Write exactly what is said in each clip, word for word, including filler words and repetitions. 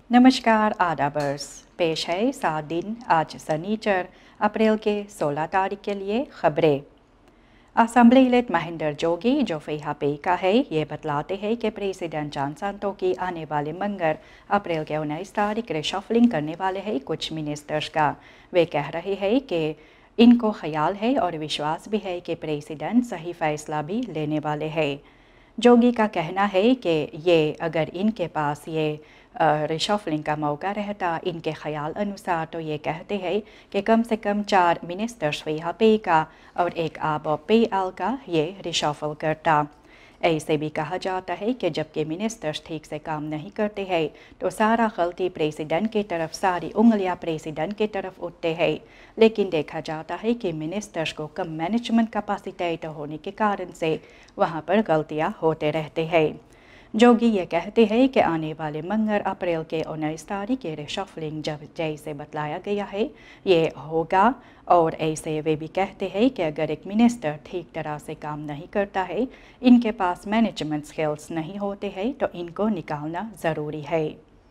नमस्कार आदाबर्स, पेश है सात दिन आज शनिचर अप्रैल के सोलह तारीख के लिए खबरें। असेंबली इलेक्ट महेंद्र जोगी जो फेहापे का है ये बतलाते हैं कि प्रेसिडेंट जॉनसन तो की आने वाले मंगर अप्रैल के उन्नीस तारीख रिशफलिंग करने वाले हैं कुछ मिनिस्टर्स का। वे कह रहे हैं कि इनको ख्याल है और विश्वास भी है कि प्रेसिडेंट सही फैसला भी लेने वाले हैं। जोगी का कहना है कि ये अगर इनके पास ये रिशफलिंग का मौका रहता इनके ख्याल अनुसार तो ये कहते हैं कि कम से कम चार मिनिस्टर्स यहाँ पे का और एक आब पे आल का ये रिशफल करता। ऐसे भी कहा जाता है कि जबकि मिनिस्टर्स ठीक से काम नहीं करते हैं तो सारा गलती प्रेसिडेंट की तरफ सारी उंगलियां प्रेसिडेंट की तरफ उठते हैं, लेकिन देखा जाता है कि मिनिस्टर्स को कम मैनेजमेंट कैपेसिटी होने के कारण से वहां पर गलतियां होते रहते हैं। जोगी ये कहते हैं कि आने वाले मंगर अप्रैल के उन्नीस तारीख के रिशफलिंग जब जैसे बतलाया गया है ये होगा और ऐसे वे भी कहते हैं कि अगर एक मिनिस्टर ठीक तरह से काम नहीं करता है, इनके पास मैनेजमेंट स्किल्स नहीं होते हैं तो इनको निकालना ज़रूरी है।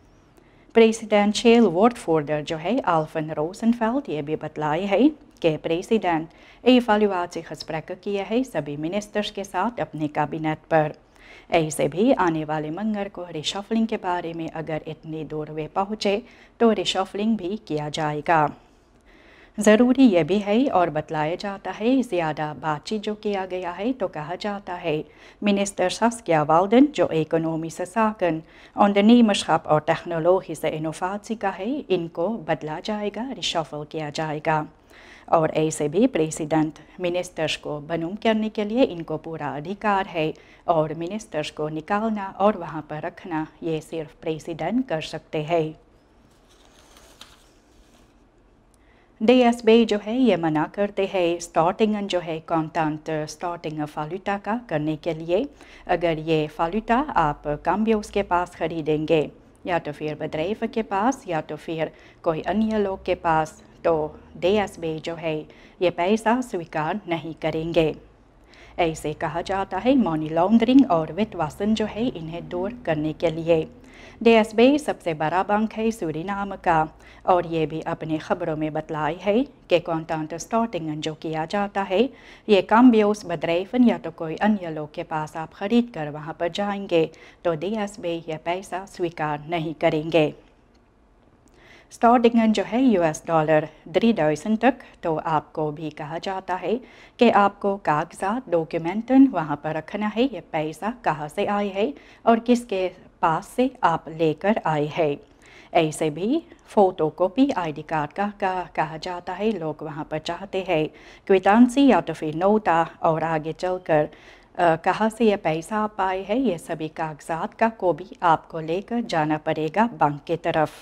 प्रेसिडेंशियल वोटफोर्डर जो है आल्फन रोसेनफेल्ड ये भी बतलाए है कि प्रेसिडेंट इवैल्यूएशन gesprekken किए है सभी मिनिस्टर्स के साथ अपने कैबिनेट पर। ऐसे भी आने वाले मंगर को रिशफलिंग के बारे में अगर इतनी दूर वे पहुँचे तो रिशफलिंग भी किया जाएगा। ज़रूरी ये भी है और बतलाया जाता है ज़्यादा बातचीत जो किया गया है तो कहा जाता है मिनिस्टर Saskia Walden जो इकोनॉमिक साकन ondernemerschap और टेक्नोलॉजी से इनोवेशन का है इनको बदला जाएगा, रिशफल किया जाएगा। और ऐसे भी प्रेसिडेंट मिनिस्टर्स को बनूम करने के लिए इनको पूरा अधिकार है और मिनिस्टर्स को निकालना और वहाँ पर रखना ये सिर्फ प्रेसिडेंट कर सकते हैं। डी एस बी जो है ये मना करते हैं स्टार्टिंग जो है कॉन्टेंट स्टार्टिंग फालूटा का करने के लिए। अगर ये फालूटा आप काम्बियोस के पास खरीदेंगे या तो फिर बदरेफ के पास या तो फिर कोई अन्य लोग के पास तो डी एस बी जो है ये पैसा स्वीकार नहीं करेंगे। ऐसे कहा जाता है मनी लॉन्ड्रिंग और वित्तवासन जो है इन्हें दूर करने के लिए। डी एस बी सबसे बड़ा बैंक है सूरीनाम का और ये भी अपने खबरों में बतलाई है कि कॉन्टेंट स्टार्टिंग जो किया जाता है ये काम्बियोस बदरेफन या तो कोई अन्य लोग के पास आप ख़रीद कर वहाँ पर जाएंगे तो डी एस बी यह पैसा स्वीकार नहीं करेंगे। स्टार्टिंग जो है यूएस डॉलर ड्रीडॉइसन तक तो आपको भी कहा जाता है कि आपको कागजात डॉक्यूमेंटन वहाँ पर रखना है ये पैसा कहाँ से आए है और किसके पास से आप लेकर आए हैं। ऐसे भी photo copy I D card का, का कहा जाता है लोग वहाँ पर चाहते हैं क्विटांसी या तो फिर नोटा और आगे चलकर कहाँ से ये पैसा आप आए हैं ये सभी कागजात का को भी आपको लेकर जाना पड़ेगा बैंक की तरफ।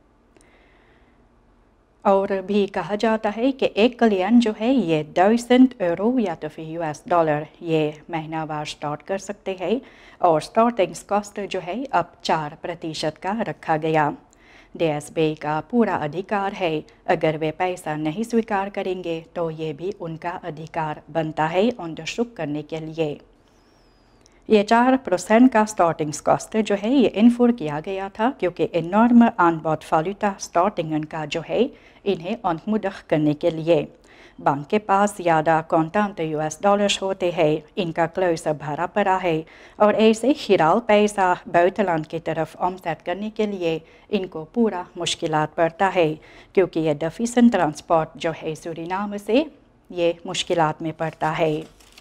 और भी कहा जाता है कि एक क्लियन जो है ये दुइज़ेंड यूरो या तो फिर यूएस डॉलर ये महीनावार स्टार्ट कर सकते हैं और स्टार्टिंग कॉस्ट जो है अब चार प्रतिशत का रखा गया। डी एस बी का पूरा अधिकार है, अगर वे पैसा नहीं स्वीकार करेंगे तो ये भी उनका अधिकार बनता है अंडरशुक करने के लिए। ये चार परसेंट का स्टार्टिंग कॉस्ट जो है ये इन्फोर किया गया था क्योंकि इनॉर्म आनबॉट फालूटा स्टार्टिंग का जो है इन्हें अनमुदख करने के लिए बैंक के पास ज़्यादा कॉन्टेंट यूएस डॉलर्स होते हैं, इनका क्लोज भरा पड़ा है और ऐसे खिराल पैसा बुitenland की तरफ ऑमसेट करने के लिए इनको पूरा मुश्किलात पड़ता है क्योंकि ये डेफिसिएंट ट्रांसपोर्ट जो है सूरीनाम से ये मुश्किलात में पड़ता है।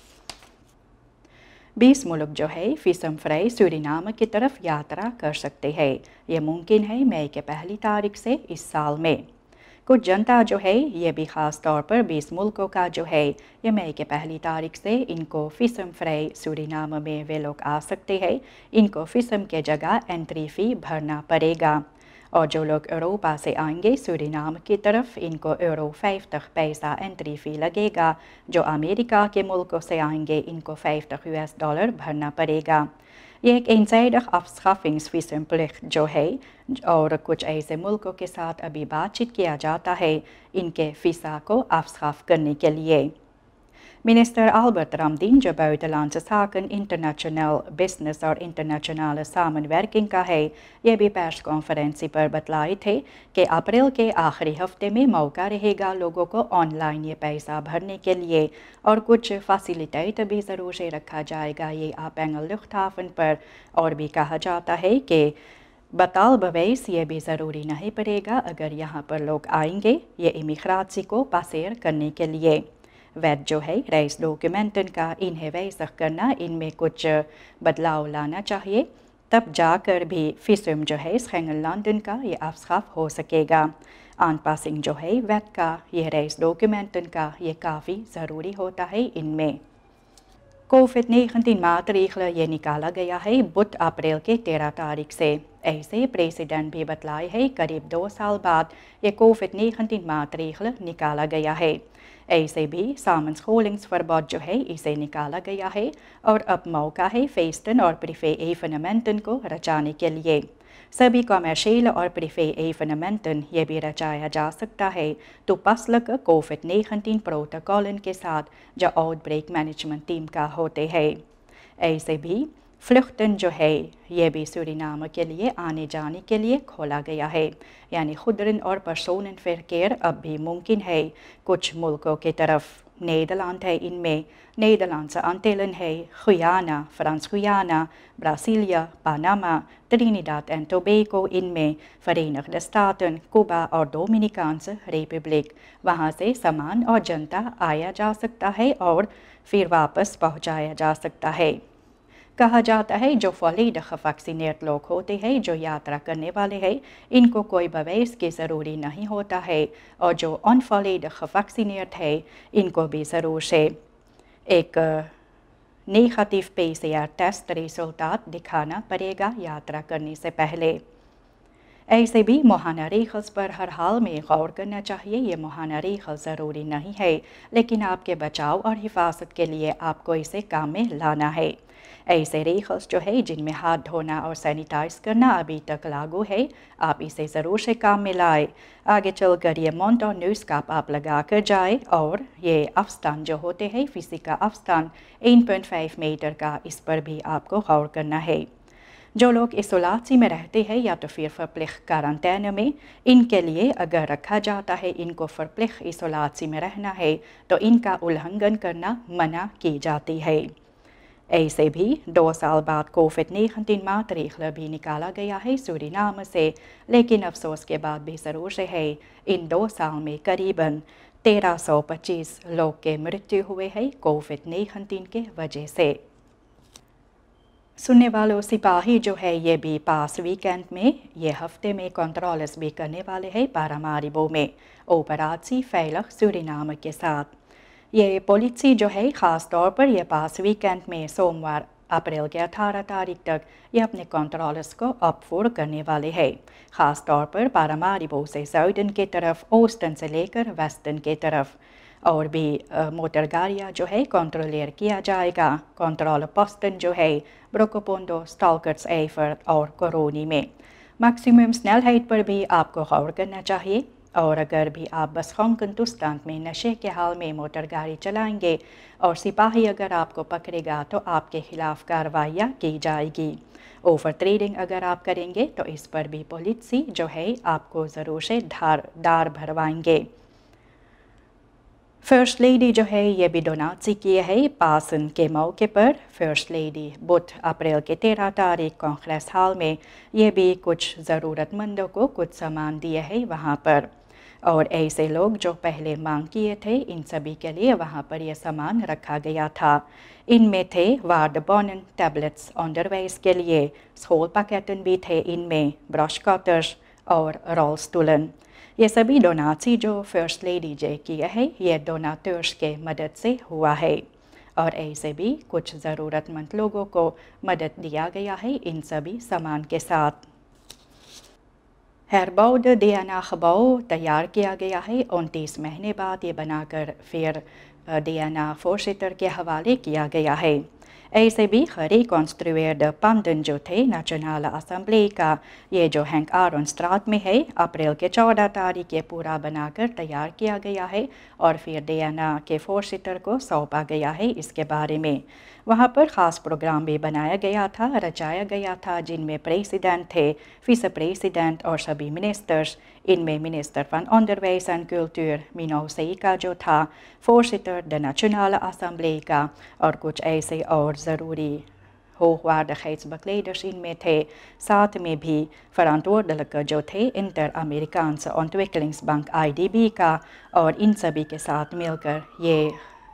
बीस मुल्क जो है फिसम फ्राई सूरीनाम की तरफ यात्रा कर सकते हैं। ये मुमकिन है मई के पहली तारीख से इस साल में। कुछ जनता जो है ये भी ख़ास तौर पर बीस मुल्कों का जो है ये मई के पहली तारीख से इनको फिसम फ्राई सूरीनाम में वे लोग आ सकते हैं। इनको फिसम के जगह एंट्री फ़ी भरना पड़ेगा और जो लोग यूरोपा से आएंगे सूरीनाम की तरफ इनको यूरो फाइव तक पैसा एंट्री फ़ी लगेगा। जो अमेरिका के मुल्कों से आएंगे इनको फाइव तक यूएस डॉलर भरना पड़ेगा। ये एक इनसाइडर afschaffingsvisumplicht जो है और कुछ ऐसे मुल्कों के साथ अभी बातचीत किया जाता है इनके फ़ीसा को afschaff करने के लिए। Minister Albert Ramdin जो buitenlandse zaken, international business और internationale samenwerking का है, ये भी प्रेस कॉन्फ्रेंस पर बतलाए थे कि अप्रैल के आखिरी हफ्ते में मौका रहेगा लोगों को ऑनलाइन ये पैसा भरने के लिए और कुछ फैसिलिटेट भी ज़रूर से रखा जाएगा। ये आपेंगल लुफ्थाफन पर और भी कहा जाता है कि बताल बवेस ये भी ज़रूरी नहीं पड़ेगा अगर यहाँ पर लोग आएंगे ये इमिग्रासी को पासेर करने के लिए। वैध जो है रेस डॉक्यूमेंटन का इन्हें वैसा करना, इनमें कुछ बदलाव लाना चाहिए, तब जाकर भी फिसम जो है स्खेंगल लंदन का ये अफसाफ हो सकेगा। आन पासिंग जो है वैध का ये रेस डॉक्यूमेंटन का ये काफ़ी ज़रूरी होता है इनमें। कोविड नाइन्टीन मातरीखल ये निकाला गया है बुध अप्रैल के तेरह तारीख से। ऐसे प्रेसिडेंट भी बतलाए है करीब दो साल बाद ये कोविड नाइन्टीन मातरीखल निकाला गया है। ऐसे भी सामंस्कोलिंग्स फरबॉट जो है इसे निकाला गया है और अब मौका है फेस्टन और प्रिफे एफनमेंटन को रचाने के लिए। सभी कॉमर्शियल और प्रिफे एफनमेंटन ये भी रचाया जा सकता है तो पसलक कोविड नाइन्टीन प्रोटोकॉल के साथ जो आउटब्रेक मैनेजमेंट टीम का होते हैं। ऐसे भी फ्लुख्तन जो है ये भी सूरीनाम के लिए आने जाने के लिए खोला गया है, यानी खुदरन और पर्सोनन फिरकेर अब भी मुमकिन है कुछ मुल्कों की तरफ। नेदरलैंड है इनमें, नेदरलैंड से अंटेलन है, Guyana, France Guyana, Brasilia, Panama, Trinidad and Tobago इनमें, फ़रीनगद स्टाटन, कुबा और डोमिनिकान रिपब्लिक। वहाँ से सामान और जनता आया जा सकता है और फिर वापस पहुँचाया जा सकता है। कहा जाता है जो फलीदग वैक्सीनेट लोग होते हैं जो यात्रा करने वाले हैं इनको कोई बवेस की ज़रूरी नहीं होता है और जो अनफलीदग वैक्सीनेट है इनको भी ज़रूर से एक नेगेटिव पीसीआर टेस्ट रिजल्ट दिखाना पड़ेगा यात्रा करने से पहले। ऐसे भी मुहाना रेखल्स पर हर हाल में गौर करना चाहिए। ये मुहाना रेखल ज़रूरी नहीं है लेकिन आपके बचाव और हिफाजत के लिए आपको इसे काम में लाना है। ऐसे रेखल्स जो है जिनमें हाथ धोना और सैनिटाइज करना अभी तक लागू है, आप इसे ज़रूर से काम में लाए। आगे चलकर ये मॉन्ट और न्यूज़ काप आप लगा कर जाए और ये अफस्तान जो होते हैं फिजिका अफस्तान एक पॉइंट पाँच मीटर का, इस पर भी आपको गौर करना है। जो लोग इसोलासी में रहते हैं या तो फिर फर्प्लिख क्वारंटाइन में, इनके लिए अगर रखा जाता है इनको फर्प्लिख इसोलासी में रहना है तो इनका उल्लंघन करना मना की जाती है। ऐसे भी दो साल बाद कोविड नाइन्टीन मातरीखल भी निकाला गया है सूरीनाम से, लेकिन अफसोस के बाद भी ज़रूर से है इन दो साल में करीबन तेरह सौ पच्चीस लोग के मृत्यु हुए हैं कोविड नाइन्टीन के वजह से। सुनने वालों, सिपाही जो है ये भी पास वीकेंड में ये हफ्ते में कंट्रोल्स भी करने वाले हैं पारामारिबो में ऑपरेशन फैलग सूरीनाम के साथ। ये पॉलिसी जो है ख़ास तौर पर यह पास वीकेंड में सोमवार अप्रैल के अठारह तारीख तक ये अपने कंट्रोल्स को अपफोर करने वाले हैं, ख़ास तौर पर पारामारिबो से साउदर्न की तरफ, ओस्टन से लेकर वेस्टर्न की तरफ। और भी मोटर गाड़ियाँ जो है कंट्रोलेर किया जाएगा। कंट्रोल पोस्टन जो है ब्रोकोपोंडो, स्टॉलकर्ट्स एफर और कोरोनी में। मैक्सिमम स्नेल हाइट पर भी आपको गौर करना चाहिए और अगर भी आप बस खौंकन में नशे के हाल में मोटर गाड़ी चलाएंगे और सिपाही अगर आपको पकड़ेगा तो आपके खिलाफ कार्रवाइयाँ की जाएगी। ओवर ट्रेडिंग अगर आप करेंगे तो इस पर भी पॉलिसी जो है आपको ज़रूर से धार दार भरवाएंगे। फर्स्ट लेडी जो है ये भी डोनाची किए है पासन के मौके पर। फर्स्ट लेडी बुध अप्रैल के तेरह तारीख कांग्रेस हाल में ये भी कुछ ज़रूरतमंदों को कुछ सामान दिए है वहाँ पर, और ऐसे लोग जो पहले मांग किए थे इन सभी के लिए वहाँ पर यह सामान रखा गया था। इनमें थे वार्डबॉनन टैबलेट्स अंडरवेयर्स के लिए, स्कूल पैकेटन भी थे इनमें, ब्रश कटर्स और रोल्स्टुलन। ये सभी डोनाची जो फर्स्ट लेडी जे किए है ये डोनाटर्स के मदद से हुआ है और ऐसे भी कुछ ज़रूरतमंद लोगों को मदद दिया गया है इन सभी सामान के साथ। हेरबौड डीएनए खबाव तैयार किया गया है। उनतीस महीने बाद ये बनाकर फिर डीएनए फोर्सिटर के हवाले किया गया है। ऐसे भी gereconstrueerde panden जो थे नेशनल असेंबली का, ये जो हैंक आरोन स्ट्राट में है, अप्रैल के चौदह तारीख के पूरा बनाकर तैयार किया गया है और फिर डियाना के फोर्सिटर को सौंपा गया है। इसके बारे में वहाँ पर ख़ास प्रोग्राम भी बनाया गया था, रचाया गया था, जिनमें प्रेसिडेंट थे, विस प्रेसिडेंट और सभी मिनिस्टर्स। इनमें मिनिस्टर फन अंडरवेज एंड कल्चर मिनो का जो था, फोर्सिटर द नेशनल असेंबली का, और कुछ ऐसे और ज़रूरी hoogwaardigheidsbekleders इनमें थे। साथ में भी verantwoordelijke जो थे inter Americans ontwikkelingsbank I D B का, और इन सभी के साथ मिलकर ये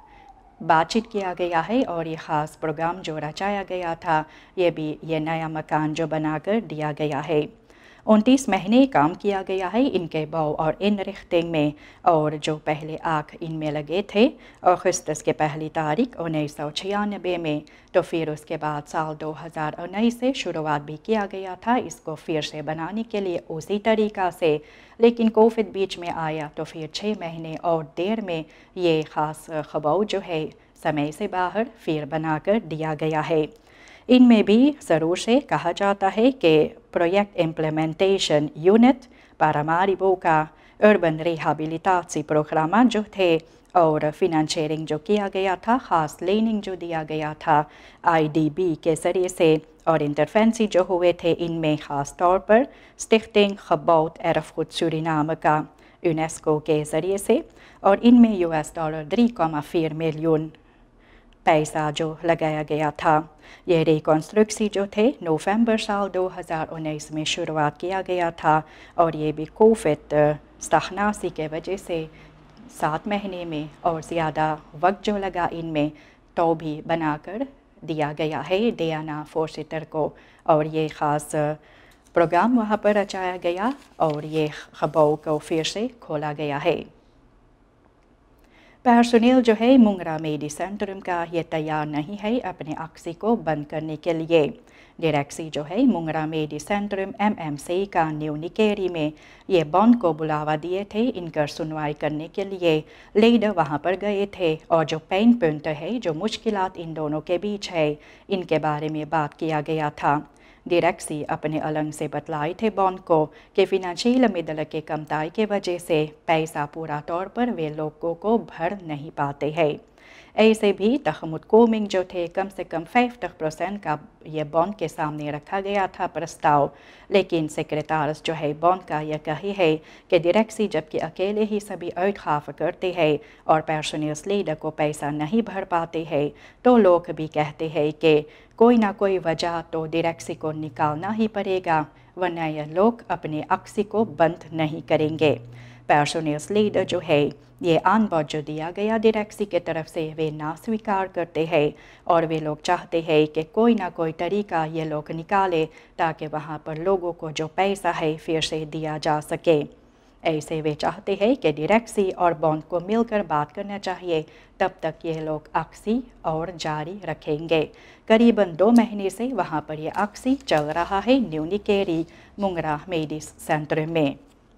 बातचीत किया गया है और ये ख़ास प्रोग्राम जो रचाया गया था, ये भी ये नया मकान जो बनाकर दिया गया है। उनतीस महीने काम किया गया है इनके बौ और इन रिख्तिंग में, और जो पहले आँख इनमें लगे थे अगस्त के पहली तारीख उन्नीस सौ छियानबे में, तो फिर उसके बाद साल दो हज़ार उन्नीस से शुरुआत भी किया गया था इसको फिर से बनाने के लिए उसी तरीक़ा से, लेकिन कोविड बीच में आया तो फिर छः महीने और देर में ये ख़ास खबाऊ जो है समय से बाहर फिर बनाकर दिया गया है। इनमें भी ज़रूर से कहा जाता है कि प्रोजेक्ट इम्प्लीमेंटेशन यूनिट पारामारिबो का अर्बन रिहैबिलिटासी प्रोग्राम जो थे और फिनंशियरिंग जो किया गया था, ख़ास लेनिंग जो दिया गया था आई डी बी के ज़रिए से, और इंटरफेंसी जो हुए थे इनमें ख़ास तौर पर स्टिchting Gebouwd Erfgoed Suriname का यूनेस्को के ज़रिए से, और इनमें U S dollar three comma four million पैसा जो लगाया गया था। ये रिकॉन्स्ट्रक्सी जो थे नवंबर साल दो हज़ार उन्नीस में शुरुआत किया गया था, और ये भी कोविड स्ताहनासी के वजह से सात महीने में और ज़्यादा वक्त जो लगा इनमें, तो भी बनाकर दिया गया है डियाना फोर्सिटर को, और ये ख़ास प्रोग्राम वहाँ पर रचाया गया और ये खबाऊ को फिर से खोला गया है। पर्सोनेल जो है मुंगरा मेडी सेंट्रम का ये तैयार नहीं है अपने अक्सी को बंद करने के लिए। डायरेक्सी जो है मुंगरा मेडी सेंट्रम एम एम सी का न्यू निकेरी में ये बंद को बुलावा दिए थे इनकर सुनवाई करने के लिए। लीडर वहाँ पर गए थे और जो पेन पॉइंट है, जो मुश्किलात इन दोनों के बीच है, इनके बारे में बात किया गया था। डायरेक्सी अपने अलंग से बतलाए थे बॉन्ड को कि फिनंशियल मिडल के कमताई के वजह से पैसा पूरा तौर पर वे लोगों को भर नहीं पाते हैं। ऐसे भी तखमुद कोमिंग जो थे कम से कम पचास परसेंट का ये बॉन्ड के सामने रखा गया था प्रस्ताव, लेकिन सेक्रेटार्स जो है बॉन्ड का यह कही है कि डायरेक्सी जबकि अकेले ही सभी अर्खाफ करते हैं और पर्सोनेल लीडर को पैसा नहीं भर पाते हैं, तो लोग भी कहते हैं कि कोई ना कोई वजह तो डायरेक्सी को निकालना ही पड़ेगा, वरना यह लोग अपने अक्सी को बंद नहीं करेंगे। पर्सोनेल लीडर जो है ये अनबॉड जो दिया गया डायरेक्सी के तरफ से वे ना स्वीकार करते हैं, और वे लोग चाहते हैं कि कोई ना कोई तरीका ये लोग निकाले ताकि वहाँ पर लोगों को जो पैसा है फिर से दिया जा सके। ऐसे वे चाहते हैं कि डायरेक्सी और बॉन्ड को मिलकर बात करना चाहिए, तब तक ये लोग अक्सी और जारी रखेंगे। करीबन दो महीने से वहाँ पर ये अक्सी चल रहा है न्यू निकेरी मुंगरा मेडिस सेंटर में।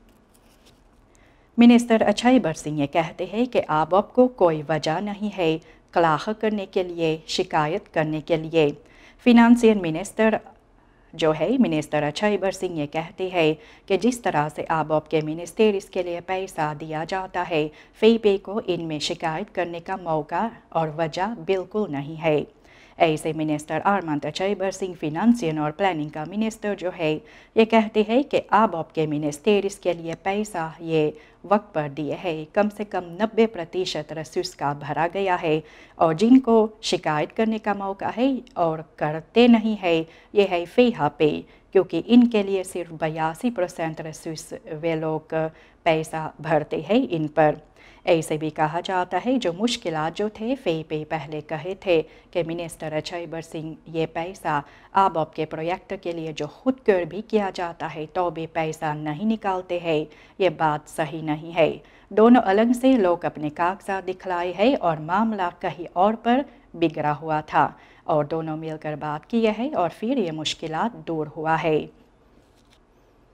मिनिस्टर अछाईबर सिंह ये कहते हैं कि आबॉप को कोई वजह नहीं है क्लाह करने के लिए, शिकायत करने के लिए। फिनंसियर मिनिस्टर जो है मिनिस्टर अछाईबर सिंह ये कहते हैं कि जिस तरह से आबॉप के मिनिस्टेरिस के लिए पैसा दिया जाता है, फी पे को इनमें शिकायत करने का मौका और वजह बिल्कुल नहीं है। ऐसे मिनिस्टर आरमंत अछाईबर सिंह फिनंसियन और प्लानिंग का मिनिस्टर जो है ये कहते हैं कि आबॉप के मिनिस्टेरिस के लिए पैसा ये वक्त पर दिए है कम से कम नब्बे प्रतिशत रसूस का भरा गया है, और जिनको शिकायत करने का मौका है और करते नहीं है ये है फ़ीहा पे, क्योंकि इनके लिए सिर्फ बयासी परसेंट रसूस वे लोग पैसा भरते हैं इन पर। ऐसे भी कहा जाता है जो मुश्किलात जो थे फ़ी पे पहले कहे थे कि मिनिस्टर अछाईबर सिंह ये पैसा आबॉप के प्रोजेक्ट के लिए जो खुद कर भी किया जाता है तो भी पैसा नहीं निकालते हैं, ये बात सही नहीं है। दोनों अलग से लोग अपने कागजात दिखलाए हैं और मामला कहीं और पर बिगड़ा हुआ था, और दोनों मिलकर बात किए हैं और फिर ये मुश्किलात दूर हुआ है।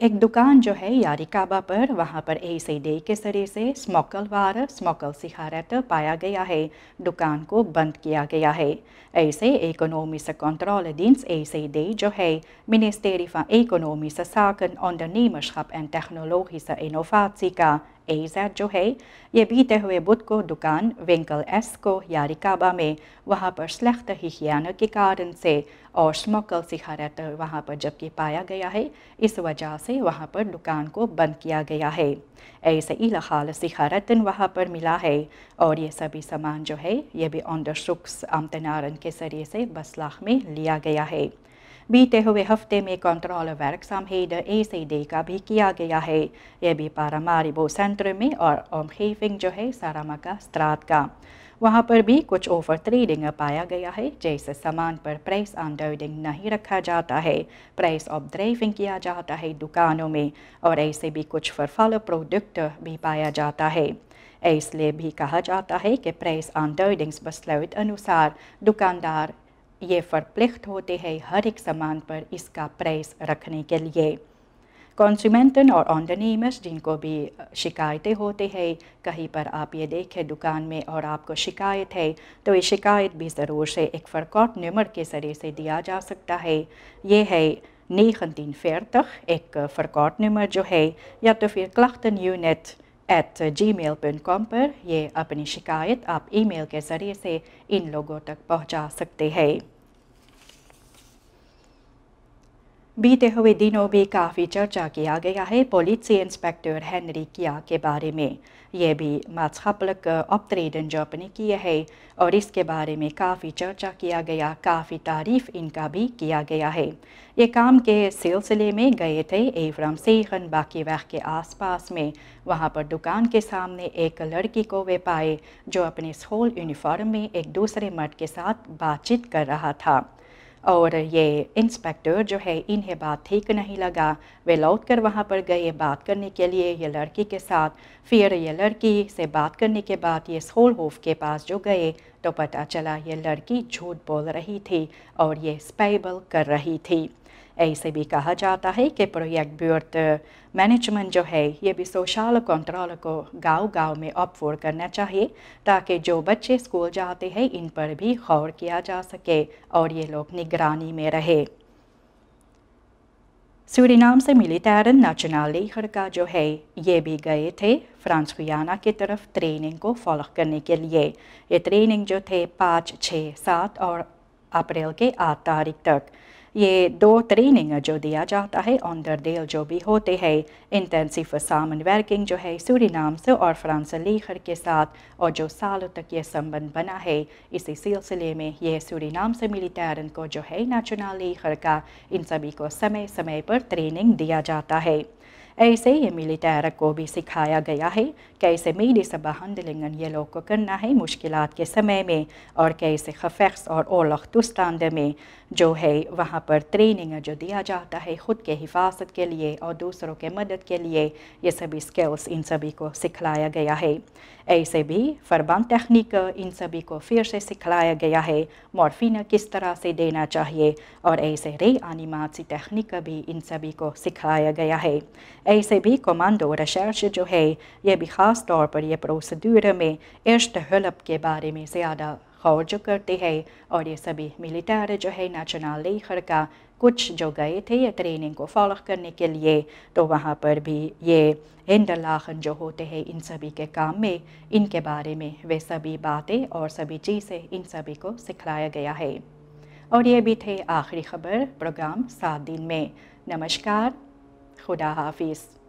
एक दुकान जो है यारिकाबा पर, वहाँ पर ए सी डी के जरिए से स्मोकल वार स्मोकल सिगारेट पाया गया है। दुकान को बंद किया गया है। ऐसे Economische Controledienst E C D जो है Ministerie van Economische Zaken, Ondernemerschap en Technologische Innovatie का ए ज़ेड जो है, ये बीते हुए बुध को दुकान विंकल एस को यारिकाबा में वहाँ पर स्लेख्त हिगियाना के कारण से और स्मोकल सिगारेट वहाँ पर जबकि पाया गया है, इस वजह से वहाँ पर दुकान को बंद किया गया है। ऐसे इलाहाल सिगारेटन वहाँ पर मिला है और ये सभी सामान जो है ये भी onderzoeks ambtenaren के जरिए से बसलाख में लिया गया है। बीते हुए हफ्ते में control werkzaamheden E C D का भी किया गया है। यह भी पारामारिबो सेंटर में और omgeving जो है सारामाका स्ट्राट का, वहाँ पर भी कुछ ओवर ट्रेडिंग पाया गया है। जैसे सामान पर प्राइस aanduiding नहीं रखा जाता है, प्राइस opdrijving किया जाता है दुकानों में, और ऐसे भी कुछ vervallen प्रोडक्ट भी पाया जाता है। इसलिए भी कहा जाता है कि प्राइस aanduidingsbesluit अनुसार दुकानदार ये verplicht होते हैं हर एक सामान पर इसका प्राइस रखने के लिए। कंज्यूमेंटन और ondernemers जिनको भी शिकायतें होते हैं, कहीं पर आप ये देखें दुकान में और आपको शिकायत है, तो ये शिकायत भी ज़रूर से एक फ़रकॉट नंबर के ज़रिए से दिया जा सकता है। ये है negentien veertig, एक फ़रकॉट नंबर जो है, या तो फिर klachtenunit at gmail dot com पर ये अपनी शिकायत आप ईमेल के ज़रिए से इन लोगों तक पहुंचा सकते हैं। बीते हुए दिनों भी काफ़ी चर्चा किया गया है politie इंस्पेक्टर हेनरी किया के बारे में। ये भी maatschappelijk optreden जो अपने किए हैं और इसके बारे में काफ़ी चर्चा किया गया, काफ़ी तारीफ़ इनका भी किया गया है। ये काम के सिलसिले में गए थे एवरम सेगन बाकीवैग के आसपास में, वहाँ पर दुकान के सामने एक लड़की को वे पाए जो अपने स्कूल यूनिफॉर्म में एक दूसरे मर्द के साथ बातचीत कर रहा था और ये इंस्पेक्टर जो है इन्हें बात ठीक नहीं लगा। वे लौट कर वहाँ पर गए बात करने के लिए ये लड़की के साथ। फिर ये लड़की से बात करने के बाद ये स्कूलहोफ के पास जो गए तो पता चला ये लड़की झूठ बोल रही थी और ये स्पाइबल कर रही थी। ऐसे भी कहा जाता है कि प्रोजेक्ट ब्यूर्ट मैनेजमेंट जो है ये भी सोशल कंट्रोल को गांव-गांव में ऑपफोर करना चाहिए ताकि जो बच्चे स्कूल जाते हैं इन पर भी गौर किया जा सके और ये लोग निगरानी में रहे। सूरीनाम से मिलिटारन नेशनल लीगर का जो है ये भी गए थे फ्रांस गुयाना की तरफ ट्रेनिंग को फॉलो करने के लिए। ये ट्रेनिंग जो थे पाँच छः सात और अप्रैल के आठ तारीख तक ये दो ट्रेनिंग जो दिया जाता है onderdeel जो भी होते हैं इंटेंसिव सामनwerking जो है सूरीनाम से और फ्रांस लीगर के साथ और जो सालों तक ये संबंध बना है। इसी सिलसिले में ये सूरीनाम से मिलिटारन को जो है नेशनल लीगर का इन सभी को समय समय पर ट्रेनिंग दिया जाता है। ऐसे ये मिलिटार को भी सिखाया गया है कैसे medische behandelingen ये लोग को करना है मुश्किलात के समय में और कैसे gevechts और oorlogstoestanden में जो है वहाँ पर ट्रेनिंग जो दिया जाता है ख़ुद के हिफाजत के लिए और दूसरों के मदद के लिए, ये सभी स्किल्स इन सभी को सिखलाया गया है। ऐसे भी फरबान टेक्निक इन सभी को फिर से सिखलाया गया है, मॉर्फिन किस तरह से देना चाहिए और ऐसे रीएनिमेशन टेक्निक भी इन सभी को सिखाया गया है। ऐसे भी कमांडो रिसर्च जो है ये भी ख़ास तौर पर ये प्रोसीड्यूर में eerste hulp के बारे में ज़्यादा गौर जो करते हैं और ये सभी मिलिटार जो है नेशनल लीगर का कुछ जो गए थे ये ट्रेनिंग को फॉलो करने के लिए, तो वहाँ पर भी ये हिंडरलाखन जो होते हैं इन सभी के काम में इनके बारे में वे सभी बातें और सभी चीज़ें इन सभी को सिखलाया गया है। और ये भी थे आखिरी खबर प्रोग्राम सात दिन में। नमस्कार, खुदा हाफिज़।